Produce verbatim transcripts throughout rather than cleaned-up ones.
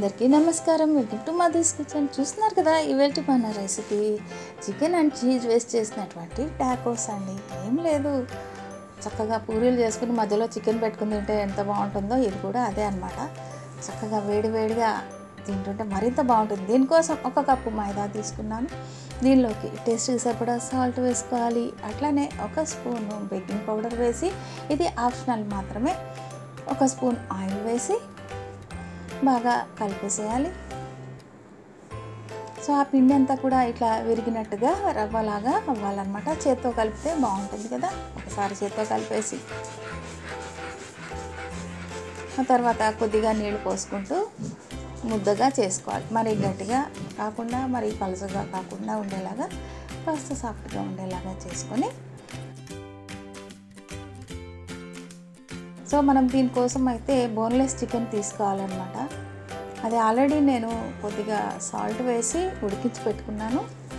అందరికీ నమస్కారం. Welcome to Madhu's kitchen. చూస్తున్నారు కదా ఇవాల్టి మన రెసిపీ చికెన్ అండ్ చీజ్ వేస్ట్ చేసినటువంటి టాకోస్ అండి. ఏం లేదు, చక్కగా పూరీలు చేసుకుని మధ్యలో చికెన్ పెట్టుకుని తింటే ఎంత బాగుంటుందో ఇది కూడా అదే అనమాట. చక్కగా వేడి వేడిగా తింటుంటే మరింత బాగుంటుంది. దీనికోసం ఒక కప్పు మైదా తీసుకున్నాను. దీనిలోకి టేస్ట్కి సరిపడా సాల్ట్ వేసుకోవాలి. అట్లానే ఒక స్పూన్ బేకింగ్ పౌడర్ వేసి, ఇది ఆప్షనల్ మాత్రమే, ఒక స్పూన్ ఆయిల్ వేసి బాగా కలిపేసేయాలి. సో ఆ పిండి అంతా కూడా ఇట్లా విరిగినట్టుగా రవ్వలాగా అవ్వాలన్నమాట. చేత్తో కలిపితే బాగుంటుంది కదా. ఒకసారి చేత్తో కలిపేసి ఆ తర్వాత కొద్దిగా నీళ్ళు పోసుకుంటూ ముద్దగా చేసుకోవాలి. మరి గట్టిగా కాకుండా మరి పలుచగా కాకుండా ఉండేలాగా కాస్త సాఫ్ట్గా ఉండేలాగా చేసుకొని, సో మనం దీనికోసం అయితే బోన్లెస్ చికెన్ తీసుకోవాలన్నమాట. అది ఆల్రెడీ నేను కొద్దిగా సాల్ట్ వేసి ఉడికించి పెట్టుకున్నాను.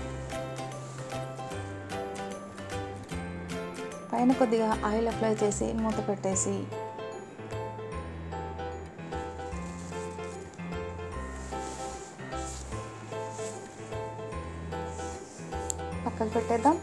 పైన కొద్దిగా ఆయిల్ అప్లై చేసి మూత పెట్టేసి పక్కకు పెట్టేద్దాం.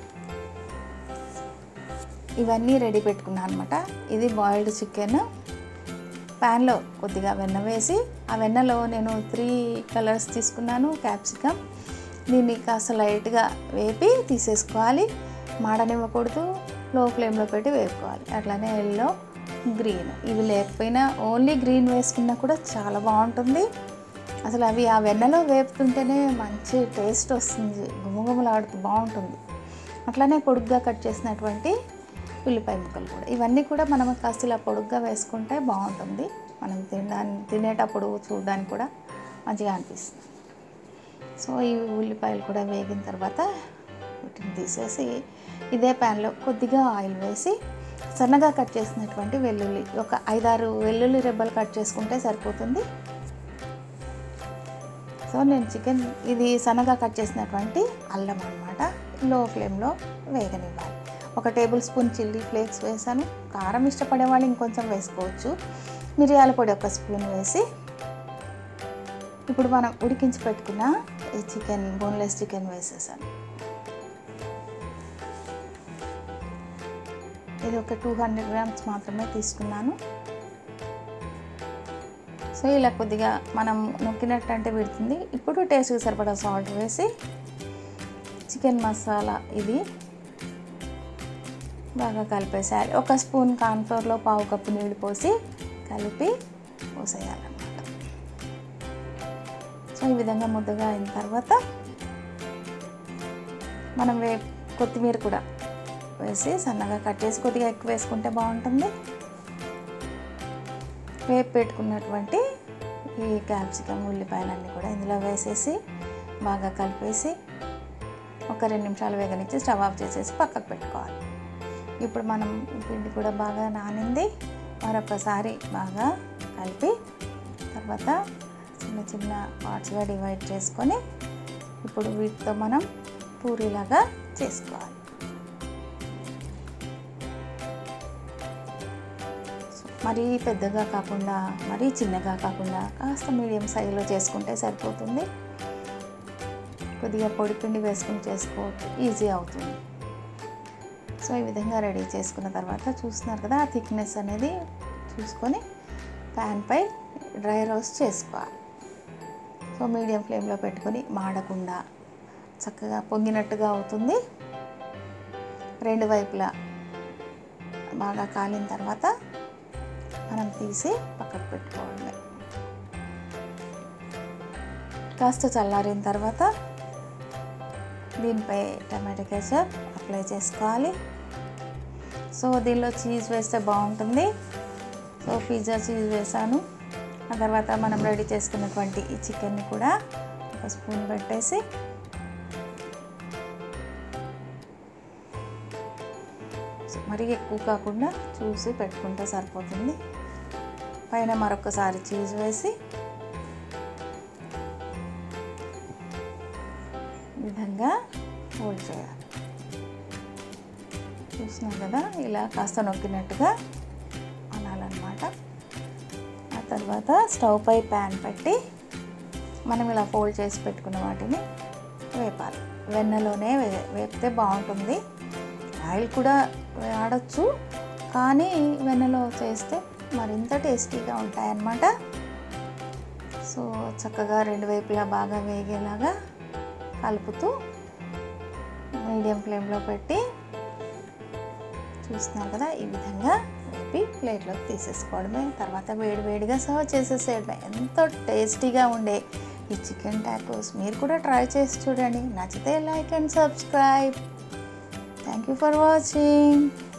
ఇవన్నీ రెడీ పెట్టుకున్నాను అనమాట. ఇది బాయిల్డ్ చికెన్. ప్యాన్లో కొద్దిగా వెన్న వేసి, ఆ వెన్నలో నేను త్రీ కలర్స్ తీసుకున్నాను. క్యాప్సికమ్, దీన్ని కాస్త లైట్గా వేపి తీసేసుకోవాలి. మాడనివ్వకూడదు, లో ఫ్లేమ్లో పెట్టి వేపుకోవాలి. అట్లానే ఎల్లో, గ్రీన్, ఇవి లేకపోయినా ఓన్లీ గ్రీన్ వేసుకున్నా కూడా చాలా బాగుంటుంది. అసలు అవి ఆ వెన్నలో వేపుతుంటేనే మంచి టేస్ట్ వస్తుంది, గుమగుమలాడుతూ బాగుంటుంది. అట్లానే పొడుగ్గా కట్ చేసినటువంటి ఉల్లిపాయ ముక్కలు కూడా, ఇవన్నీ కూడా మనం కాస్త ఇలా పొడుగ్గా వేసుకుంటే బాగుంటుంది. మనం తినడానికి తినేటప్పుడు చూడడానికి కూడా మంచిగా అనిపిస్తుంది. సో ఈ ఉల్లిపాయలు కూడా వేగిన తర్వాత వీటిని తీసేసి ఇదే ప్యాన్లో కొద్దిగా ఆయిల్ వేసి, సన్నగా కట్ చేసినటువంటి వెల్లుల్లి, ఒక ఐదారు వెల్లుల్లి రెబ్బలు కట్ చేసుకుంటే సరిపోతుంది. సో నేను చికెన్ ఇది సన్నగా కట్ చేసినటువంటి అల్లం అన్నమాట. లో ఫ్లేమ్లో వేగనివ్వాలి. ఒక టేబుల్ స్పూన్ చిల్లీ ఫ్లేక్స్ వేసాను. కారం ఇష్టపడే వాళ్ళు ఇంకొంచెం వేసుకోవచ్చు. మిరియాల పొడి ఒక స్పూన్ వేసి, ఇప్పుడు మనం ఉడికించి పెట్టుకున్న ఈ చికెన్, బోన్లెస్ చికెన్ వేసేసాను. ఇది ఒక టూ హండ్రెడ్ గ్రామ్స్ మాత్రమే తీసుకున్నాను. సో ఇలా కొద్దిగా మనం నొక్కినట్టు అంటే పెడుతుంది. ఇప్పుడు టేస్ట్కి సరిపడా సాల్ట్ వేసి, చికెన్ మసాలా ఇది బాగా కలిపేసేయాలి. ఒక స్పూన్ కార్న్ఫ్లోర్లో పావు కప్పు నీళ్ళు పోసి కలిపి పోసేయాలన్నమాట. సో ఈ విధంగా ముద్దగా అయిన తర్వాత మనం వే కొత్తిమీర కూడా వేసి సన్నగా కట్ చేసి, కొద్దిగా ఎక్కువ వేసుకుంటే బాగుంటుంది. వేపు పెట్టుకున్నటువంటి ఈ క్యాప్సికమ్, ఉల్లిపాయలన్నీ కూడా ఇందులో వేసేసి బాగా కలిపేసి ఒక రెండు నిమిషాలు వేగనిచ్చి స్టవ్ ఆఫ్ చేసేసి పక్కకు పెట్టుకోవాలి. ఇప్పుడు మనం పిండి కూడా బాగా నానింది. మరొకసారి బాగా కలిపి తర్వాత చిన్న చిన్న పార్ట్స్గా డివైడ్ చేసుకొని, ఇప్పుడు వీటితో మనం పూరీలాగా చేసుకోవాలి. మరీ పెద్దగా కాకుండా మరీ చిన్నగా కాకుండా కాస్త మీడియం సైజులో చేసుకుంటే సరిపోతుంది. కొద్దిగా పొడి పిండి వేసుకుని చేసుకోవచ్చు, ఈజీ అవుతుంది. సో ఈ విధంగా రెడీ చేసుకున్న తర్వాత చూస్తున్నారు కదా, ఆ థిక్నెస్ అనేది చూసుకొని ప్యాన్పై డ్రై రోస్ట్ చేసుకోవాలి. సో మీడియం ఫ్లేమ్లో పెట్టుకొని మాడకుండా చక్కగా పొంగినట్టుగా అవుతుంది. రెండు వైపులా బాగా కాలిన తర్వాత మనం తీసి పక్కకు పెట్టుకోవడమే. కాస్త చల్లారిన తర్వాత దీనిపై టమాటో కేచప్ అప్లై చేసుకోవాలి. సో దీనిలో చీజ్ వేస్తే బాగుంటుంది. సో పిజ్జా చీజ్ వేసాను. ఆ తర్వాత మనం రెడీ చేసుకున్నటువంటి ఈ చికెన్ని కూడా ఒక స్పూన్ పెట్టేసి మరీ ఎక్కువ కాకుండా చూసి పెట్టుకుంటే సరిపోతుంది. పైన మరొకసారి చీజ్ వేసి ఈ విధంగా ఫోల్డ్ చేయాలి. చూస్తున్నాం కదా, ఇలా కాస్త నొక్కినట్టుగా అనాలన్నమాట. ఆ తర్వాత స్టవ్ పై ప్యాన్ పెట్టి మనం ఇలా ఫోల్డ్ చేసి పెట్టుకున్న వాటిని వేపాలి. వెన్నలోనే వే వేపితే బాగుంటుంది. ఆయిల్ కూడా వాడచ్చు, కానీ వెన్నలో చేస్తే మరింత టేస్టీగా ఉంటాయన్నమాట. సో చక్కగా రెండు వైపులా బాగా వేగేలాగా కలుపుతూ మీడియం ఫ్లేమ్లో పెట్టి చూస్తున్నారు కదా, ఈ విధంగా వేపి ప్లేట్లోకి తీసేసుకోవడమే. తర్వాత వేడి వేడిగా సర్వ్ చేసేసేయడమే. ఎంతో టేస్టీగా ఉండే ఈ చికెన్ టాకోస్ మీరు కూడా ట్రై చేసి చూడండి. నచ్చితే like and subscribe. Thank you for watching.